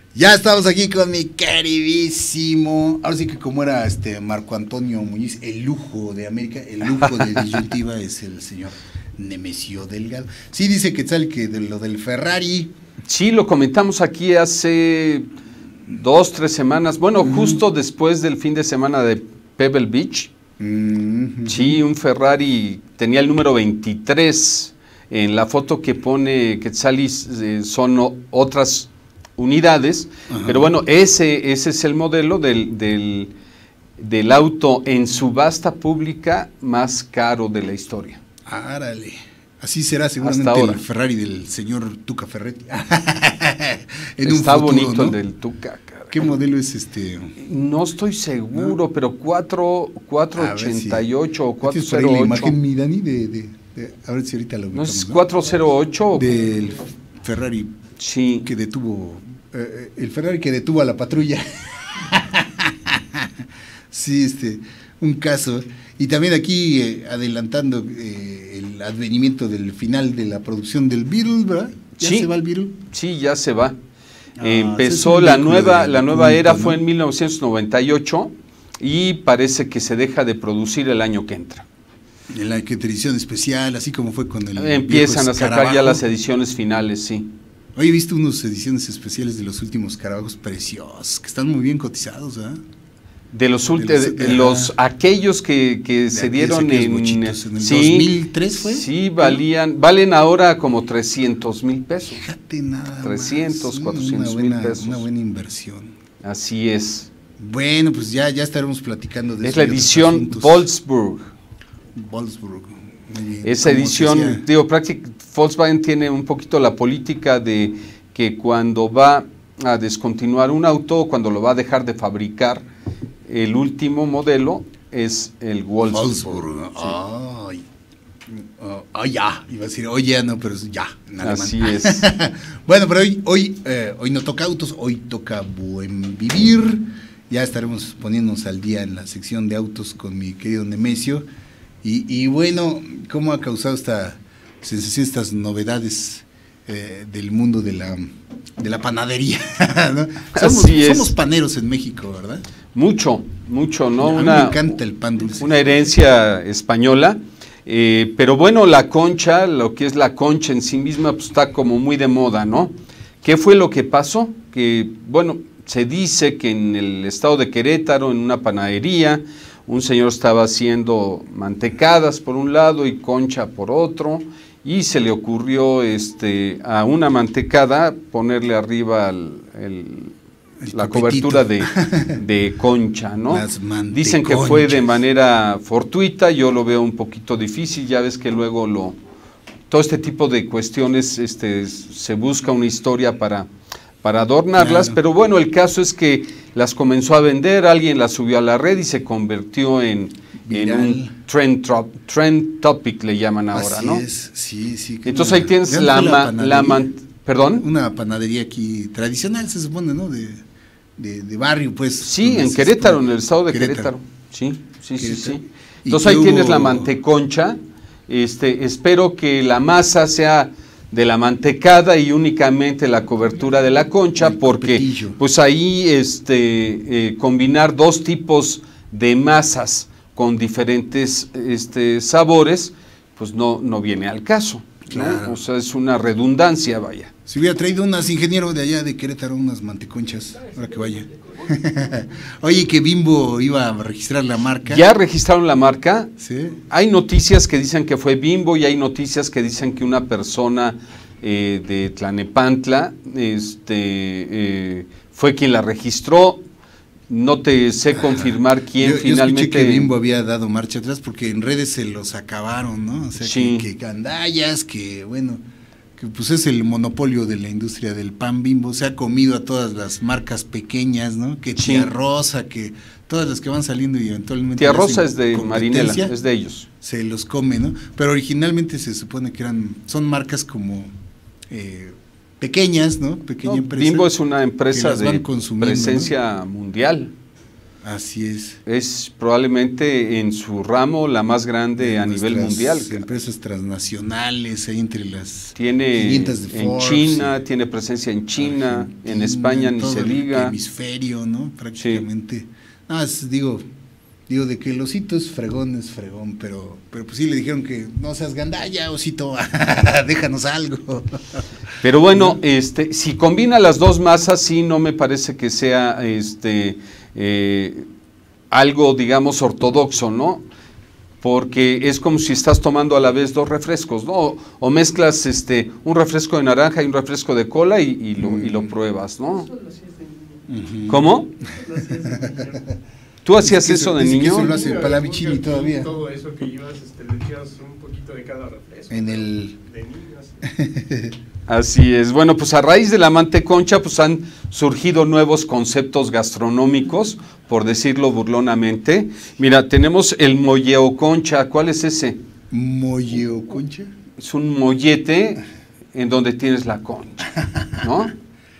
Ya estamos aquí con mi queridísimo, ahora sí que como era Marco Antonio Muñiz, el lujo de América, el lujo de disyuntiva es el señor Nemesio Delgado. Sí, dice Quetzal que de lo del Ferrari. Sí, lo comentamos aquí hace 2, 3 semanas, bueno, justo después del fin de semana de Pebble Beach. Sí, un Ferrari, tenía el número 23, en la foto que pone Quetzal son otras unidades, pero bueno, ese es el modelo del auto en subasta pública más caro de la historia. Árale, así será seguramente el Ferrari del señor Tuca Ferretti. Está un futuro, bonito, ¿no? El del Tuca, cara. ¿Qué modelo es No estoy seguro, ¿no? Pero 488 o 408. ¿Tienes por ahí la imagen, mi Dani, a ver si ahorita lo ubicamos, ¿no es 408? Del Ferrari, sí, que detuvo, el Ferrari que detuvo a la patrulla. Sí, un caso. Y también aquí adelantando el advenimiento del final de la producción del Beetle, ¿verdad? ¿Ya se va el Beetle? Sí, ya se va. Empezó la nueva era, ¿no? Fue en 1998 y parece que se deja de producir el año que entra. En la edición especial, así como fue con el empiezan a sacar ya las ediciones finales, sí. Hoy he visto unas ediciones especiales de los últimos Carabajos preciosos, que están muy bien cotizados, ¿eh? De los últimos, aquellos que se dieron en el 2003 fue. Sí, valen ahora como 300,000 pesos. Fíjate nada 300, 400,000 pesos. Una buena inversión. Así es. Bueno, pues ya estaremos platicando de eso. Es la edición Wolfsburg. Esa edición, digo, Volkswagen tiene un poquito la política de que cuando va a descontinuar un auto, cuando lo va a dejar de fabricar, el último modelo es el Wolfsburg. Sí. Ya, iba a decir, ya no, pero ya, en alemán. Así es. Bueno, pero hoy no toca autos, hoy toca buen vivir. Ya estaremos poniéndonos al día en la sección de autos con mi querido Nemesio. Y bueno, ¿cómo ha causado esta sensación, estas novedades del mundo de la panadería? ¿No? Somos paneros en México, ¿verdad? Mucho, ¿no? A mí me encanta el pan dulce. Una herencia española, pero bueno, la concha, lo que es la concha en sí misma, pues está como muy de moda, ¿no? ¿Qué fue lo que pasó? Que, bueno, se dice que en el estado de Querétaro, en una panadería, un señor estaba haciendo mantecadas por un lado y concha por otro, y se le ocurrió a una mantecada ponerle arriba la cobertura de concha, ¿no? Dicen que fue de manera fortuita, yo lo veo un poquito difícil, ya ves que luego todo este tipo de cuestiones se busca una historia para adornarlas, claro. Pero bueno, el caso es que las comenzó a vender, alguien las subió a la red y se convirtió en un trend topic, le llaman ahora, así ¿no? Es, sí. Entonces ahí tienes ¿perdón? Una panadería aquí tradicional, se supone, ¿no? De barrio, pues. Sí, en Querétaro, en el estado de Querétaro. Sí. Entonces ahí tienes la manteconcha. Espero que la masa sea de la mantecada y únicamente la cobertura de la concha, porque copetillo. Pues ahí combinar dos tipos de masas con diferentes sabores, pues no viene al caso. Claro. ¿No? O sea, es una redundancia, vaya. Si hubiera traído unas ingeniero de allá de Querétaro, unas manteconchas, ahora que vaya. Oye, que Bimbo iba a registrar la marca. ¿Ya registraron la marca? Sí. Hay noticias que dicen que fue Bimbo y hay noticias que dicen que una persona de Tlanepantla fue quien la registró. No te sé confirmar quién finalmente. Yo escuché que Bimbo había dado marcha atrás porque en redes se los acabaron, ¿no? O sea, sí. que gandallas, que bueno, que pues es el monopolio de la industria del pan Bimbo, se ha comido a todas las marcas pequeñas, ¿no? Que Tía Rosa, que todas las que van saliendo y eventualmente... Tía Rosa es de Marinela, es de ellos. Se los come, ¿no? Pero originalmente se supone que son marcas como... pequeñas, ¿no? Pequeña empresa. Bimbo es una empresa de presencia mundial. Así es. Es probablemente en su ramo la más grande a nivel mundial. Empresas transnacionales, ahí entre las tiene 500 de en Forbes, China, tiene presencia en China, en España ni se diga. El hemisferio, ¿no? Prácticamente. Sí. No, digo, de que el osito es fregón, pero pues sí le dijeron que no seas gandalla, osito, déjanos algo. Pero bueno, si combina las dos masas, sí, no me parece que sea algo, digamos, ortodoxo, ¿no? Porque es como si estás tomando a la vez dos refrescos, ¿no? O mezclas un refresco de naranja y un refresco de cola y lo pruebas, ¿no? ¿Cómo? ¿Tú hacías eso de niño? Eso lo hace Palavicini todavía. Todo eso que ibas, le echas un poquito de cada refresco. En el... De niños. Así es. Bueno, pues a raíz de la manteconcha, pues han surgido nuevos conceptos gastronómicos, por decirlo burlonamente. Mira, tenemos el molleoconcha. ¿Cuál es ese? ¿Molleoconcha? Es un mollete en donde tienes la concha, ¿no?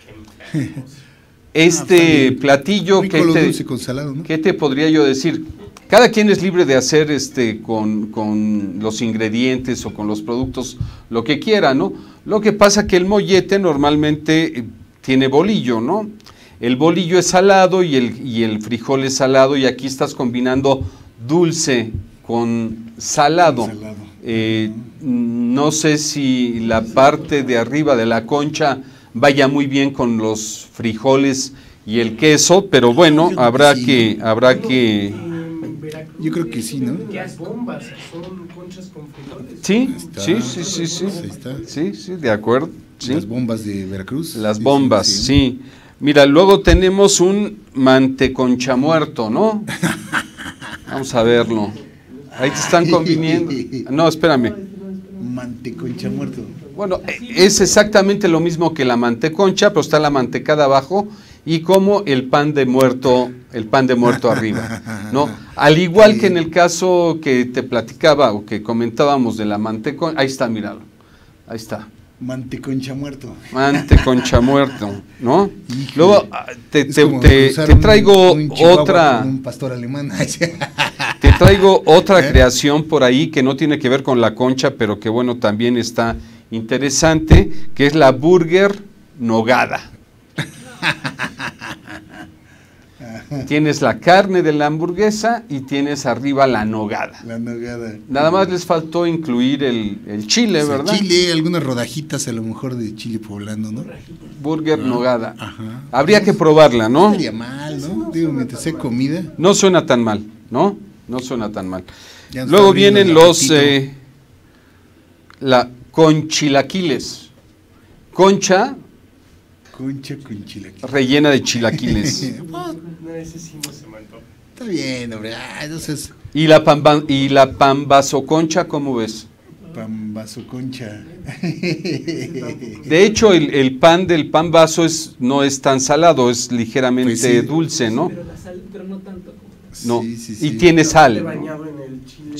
Platillo rico, dulce con salado, ¿no? ¿Qué te podría yo decir? Cada quien es libre de hacer con los ingredientes o con los productos lo que quiera, ¿no? Lo que pasa que el mollete normalmente tiene bolillo, ¿no? El bolillo es salado y el frijol es salado, y aquí estás combinando dulce con salado. No sé si la parte de arriba de la concha vaya muy bien con los frijoles y el queso, pero bueno, habrá que yo creo que sí, ¿no? Las bombas son conchas con frijoles. Sí, sí, de acuerdo. Sí. Las bombas de Veracruz. Las bombas, sí. Mira, luego tenemos un manteconcha muerto, ¿no? Vamos a verlo. Ahí te están conviniendo. No, espérame. Manteconcha muerto. Bueno, es exactamente lo mismo que la manteconcha, pero está la mantecada abajo y como el pan de muerto arriba, ¿no? Al igual que en el caso que te platicaba o que comentábamos de la manteconcha, ahí está, míralo, ahí está. Manteconcha muerto. Manteconcha muerto, ¿no? Híjole. Luego te traigo otra. Un pastor alemán. Te traigo otra creación por ahí que no tiene que ver con la concha, pero que bueno, también está interesante, que es la burger nogada. Tienes la carne de la hamburguesa y tienes arriba la nogada. La nogada. Nada más les faltó incluir el chile, ¿verdad? Chile, algunas rodajitas a lo mejor de chile poblano, ¿no? Burger nogada. Ajá. Habría que probarla, ¿no? No sería mal, ¿no? Digo, mientras sea comida. No suena tan mal, ¿no? No suena tan mal. Luego vienen con chilaquiles. Concha con chilaquiles. Rellena de chilaquiles. No, ese sí no se mató. Está bien, hombre. Entonces... ¿Y la pambazoconcha, cómo ves? Pambazoconcha. De hecho, el pan del pambazo no es tan salado, es ligeramente pues sí, dulce, ¿no? Pero la sal, pero no tanto como... No, sí. Y tiene sal. Bañado en el chile.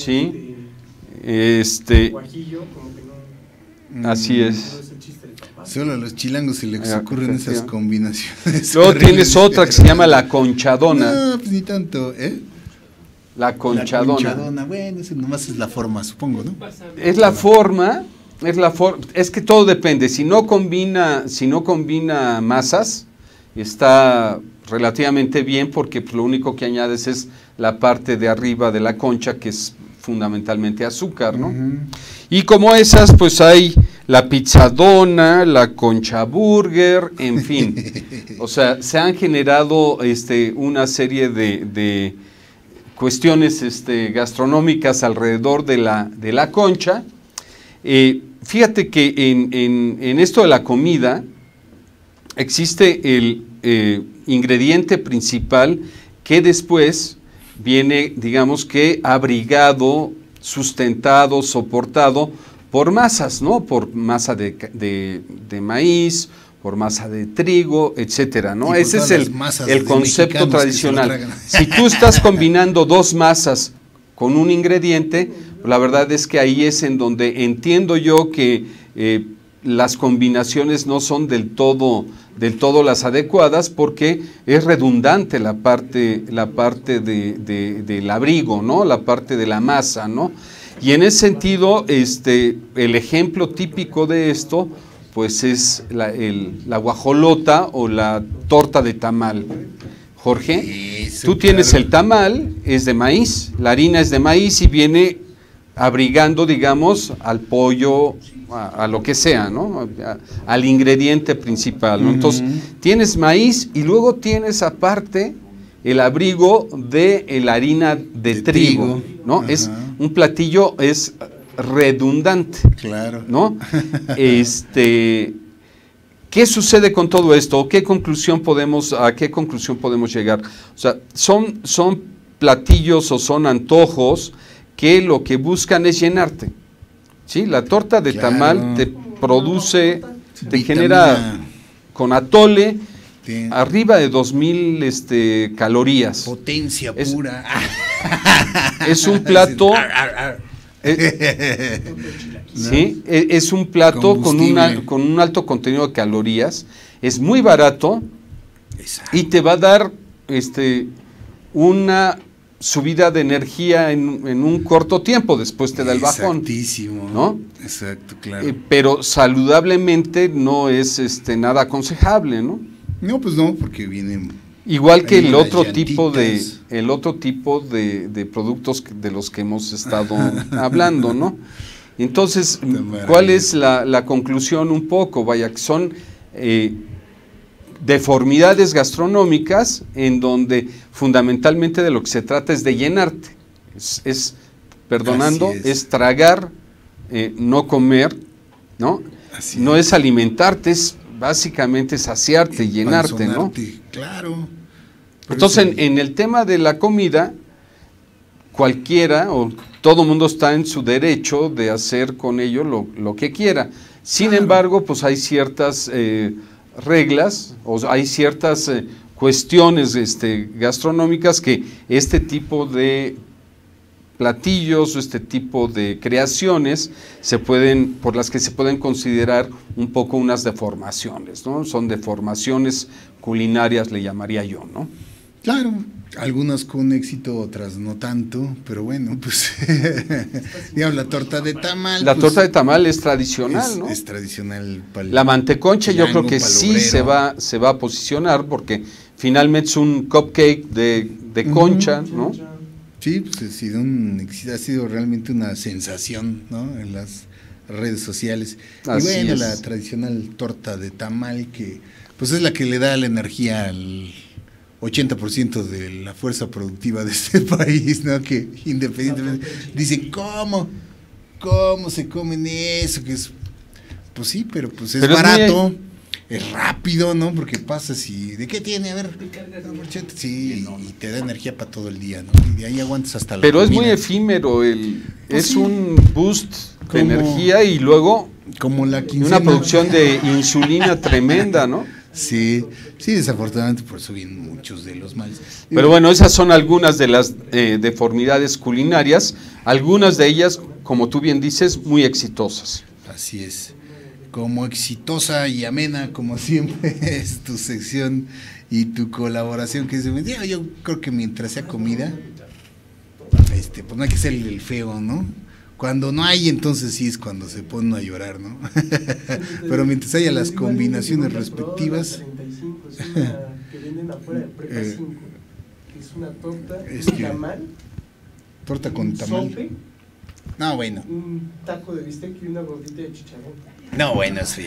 Sí. Guajillo, como que no. Así es. Solo a los chilangos se les ocurren esas combinaciones. Luego tienes otra que se llama la conchadona. No, pues ni tanto, ¿eh? La conchadona. La conchadona, bueno, eso nomás es la forma, supongo, ¿no? Es la forma, es que todo depende. Si no combina masas, está relativamente bien, porque pues, lo único que añades es la parte de arriba de la concha, que es fundamentalmente azúcar, ¿no? Y como esas, pues hay la pizzadona, la concha burger, en fin. O sea, se han generado una serie de cuestiones gastronómicas alrededor de la concha. Fíjate que en esto de la comida existe el ingrediente principal que después viene, digamos que abrigado, sustentado, soportado por masas, ¿no? Por masa de maíz, por masa de trigo, etcétera, ¿no? Ese es el concepto tradicional. Si tú estás combinando dos masas con un ingrediente, la verdad es que ahí es en donde entiendo yo que las combinaciones no son del todo del todo las adecuadas porque es redundante la parte del abrigo, ¿no? La parte de la masa, ¿no? Y en ese sentido, el ejemplo típico de esto, pues es la guajolota o la torta de tamal. Jorge, Eso, tú tienes claro. el tamal, es de maíz, la harina es de maíz y viene abrigando, digamos, al pollo, a lo que sea, ¿no? Al ingrediente principal, ¿no? Entonces, tienes maíz y luego tienes aparte el abrigo de la harina de trigo, ¿no? Ajá. Es un platillo, es redundante, Claro. ¿no? ¿Qué sucede con todo esto? ¿A qué conclusión podemos llegar? O sea, son platillos o son antojos que lo que buscan es llenarte. ¿Sí? La torta de Claro. tamal te produce, te Vitamina. genera con atole Sí. arriba de 2000 calorías. Potencia Es- pura. Es un plato, Ar, ar, ar. ¿sí? Es un plato Combustible. con un alto contenido de calorías, es muy barato Exacto. y te va a dar una subida de energía en un corto tiempo, después te da el bajón. Exactísimo. ¿no? Exacto, claro. Pero saludablemente no es nada aconsejable, ¿no? No, pues no, porque vienen. Igual que Ahí el las otro tipo llantitas. de productos de los que hemos estado hablando, ¿no? Entonces, maravilla. ¿cuál es la conclusión un poco? Vaya, que son deformidades gastronómicas en donde fundamentalmente de lo que se trata es de llenarte. Perdonando, Así es. es tragar, no comer, ¿no? Así No es alimentarte, es básicamente saciarte, llenarte, ¿no? Empanzonarte, claro. Por Entonces, eso- en el tema de la comida, cualquiera o todo mundo está en su derecho de hacer con ello lo que quiera. Sin Claro. embargo, pues hay ciertas reglas o hay ciertas cuestiones gastronómicas que este tipo de platillos o este tipo de creaciones por las que se pueden considerar un poco unas deformaciones, ¿no? Son deformaciones culinarias, le llamaría yo, ¿no? Claro, algunas con éxito, otras no tanto, pero bueno, pues digamos, la torta de tamal. La pues, torta de tamal es tradicional, ¿no? es tradicional. La manteconcha yo creo que pal sí obrero. se va a posicionar porque finalmente es un cupcake de concha, ¿no? Sí, pues ha sido realmente una sensación, ¿no? En las redes sociales. Así y bueno, es. la tradicional torta de tamal que pues es la que le da la energía al 80% de la fuerza productiva de este país, ¿no? Que independientemente dicen, ¿cómo se comen eso? Que es, pues sí, pero pues es Pero es barato, es rápido, ¿no? Porque pasas y, ¿de qué tiene? A ver, sí, y te da energía para todo el día, ¿no? Y de ahí aguantas hasta la Pero es muy comida. efímero, Pues es sí. un boost de Como- energía y luego Como la quincena. una producción de insulina tremenda, ¿no? Sí, desafortunadamente por eso vienen muchos de los males. Pero bueno, esas son algunas de las deformidades culinarias, algunas de ellas, como tú bien dices, muy exitosas. Así es. Como exitosa y amena, como siempre, es tu sección y tu colaboración. Que yo creo que mientras sea comida, pues no hay que ser el feo, ¿no? Cuando no hay, entonces sí es cuando se pone a llorar, ¿no? Pero mientras haya las combinaciones respectivas. 35, es una que venden afuera de Prepa 5, que es una torta, Es un que- tamal, Torta con un tamal. sope, No, bueno. un taco de bistec y una gordita de chicharrón. No, bueno, eso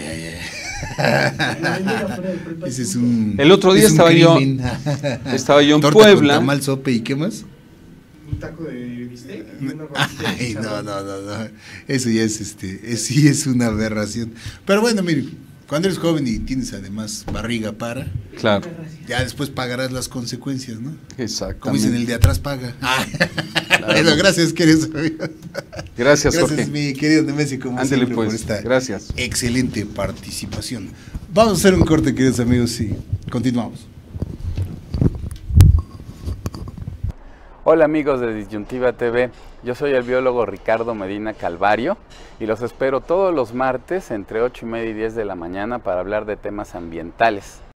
ya. La venden afuera de Prepa Ese es 5. un. El otro día es un estaba yo en Torta Puebla. con tamal, sope y qué más. Un taco de bistec y una gordita de Ay, chicharrón. no. Eso ya sí es una aberración. Pero bueno, mire, cuando eres joven y tienes además barriga para, Claro, ya después pagarás las consecuencias, ¿no? Como dicen, exactamente. el de atrás paga. Bueno, gracias, queridos amigos. Gracias, Gracias, Jorge. mi querido Nemesio, como Ándele siempre, por pues, esta gracias. excelente participación. Vamos a hacer un corte, queridos amigos, y continuamos. Hola amigos de Disyuntiva TV, yo soy el biólogo Ricardo Medina Calvario y los espero todos los martes entre 8:30 y 10 de la mañana para hablar de temas ambientales.